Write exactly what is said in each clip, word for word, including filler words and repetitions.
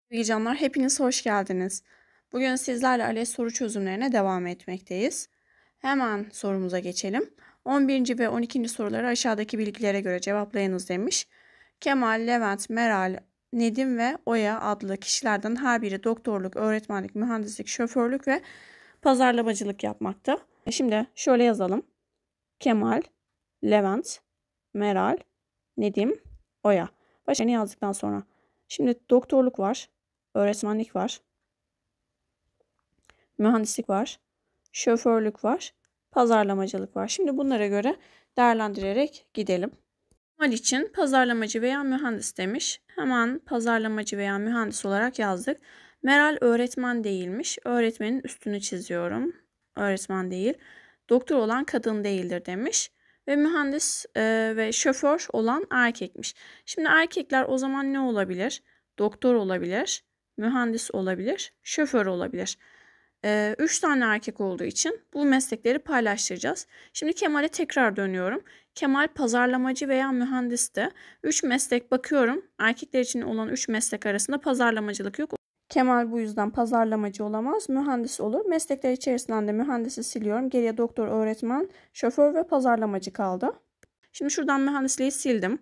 İyi canlar, hepiniz hoş geldiniz. Bugün sizlerle ALES soru çözümlerine devam etmekteyiz. Hemen sorumuza geçelim. on birinci ve on ikinci soruları aşağıdaki bilgilere göre cevaplayınız demiş. Kemal, Levent, Meral, Nedim ve Oya adlı kişilerden her biri doktorluk, öğretmenlik, mühendislik, şoförlük ve pazarlamacılık yapmakta. Şimdi şöyle yazalım. Kemal, Levent, Meral, Nedim, Oya. Başını yazdıktan sonra. Şimdi doktorluk var. Öğretmenlik var. Mühendislik var. Şoförlük var. Pazarlamacılık var. Şimdi bunlara göre değerlendirerek gidelim. Kemal için pazarlamacı veya mühendis demiş. Hemen pazarlamacı veya mühendis olarak yazdık. Meral öğretmen değilmiş. Öğretmenin üstünü çiziyorum. Öğretmen değil. Doktor olan kadın değildir demiş. Ve mühendis e, ve şoför olan erkekmiş. Şimdi erkekler o zaman ne olabilir? Doktor olabilir. Mühendis olabilir, şoför olabilir. Ee, üç tane erkek olduğu için bu meslekleri paylaştıracağız. Şimdi Kemal'e tekrar dönüyorum. Kemal pazarlamacı veya mühendisti. Üç meslek bakıyorum. Erkekler için olan üç meslek arasında pazarlamacılık yok. Kemal bu yüzden pazarlamacı olamaz, mühendis olur. Meslekler içerisinden de mühendisi siliyorum. Geriye doktor, öğretmen, şoför ve pazarlamacı kaldı. Şimdi şuradan mühendisliği sildim.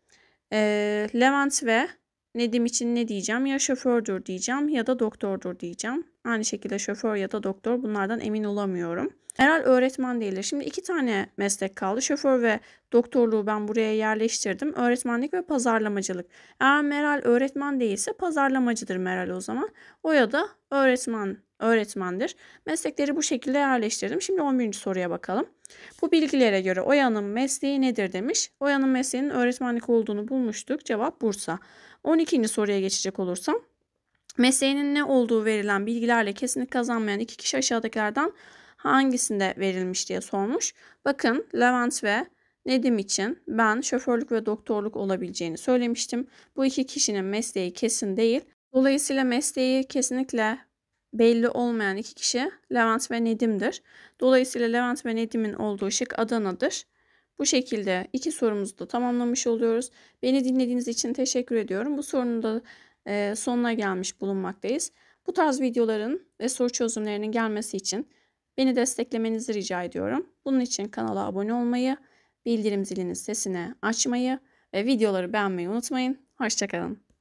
Ee, Levent ve Nedim için ne diyeceğim? Ya şofördür diyeceğim ya da doktordur diyeceğim. Aynı şekilde şoför ya da doktor, bunlardan emin olamıyorum. Meral öğretmen değildir. Şimdi iki tane meslek kaldı. Şoför ve doktorluğu ben buraya yerleştirdim. Öğretmenlik ve pazarlamacılık. Eğer Meral öğretmen değilse pazarlamacıdır Meral o zaman. Oya da öğretmen, öğretmendir. Meslekleri bu şekilde yerleştirdim. Şimdi on birinci soruya bakalım. Bu bilgilere göre Oya'nın mesleği nedir demiş. Oya'nın mesleğinin öğretmenlik olduğunu bulmuştuk. Cevap Bursa. on ikinci soruya geçecek olursam. Mesleğinin ne olduğu verilen bilgilerle kesinlik kazanmayan iki kişi aşağıdakilerden hangisinde verilmiş diye sormuş. Bakın Levent ve Nedim için ben şoförlük ve doktorluk olabileceğini söylemiştim. Bu iki kişinin mesleği kesin değil. Dolayısıyla mesleği kesinlikle belli olmayan iki kişi Levent ve Nedim'dir. Dolayısıyla Levent ve Nedim'in olduğu şık Adana'dır. Bu şekilde iki sorumuzu da tamamlamış oluyoruz. Beni dinlediğiniz için teşekkür ediyorum. Bu sorunun da e, sonuna gelmiş bulunmaktayız. Bu tarz videoların ve soru çözümlerinin gelmesi için beni desteklemenizi rica ediyorum. Bunun için kanala abone olmayı, bildirim zilinin sesini açmayı ve videoları beğenmeyi unutmayın. Hoşça kalın.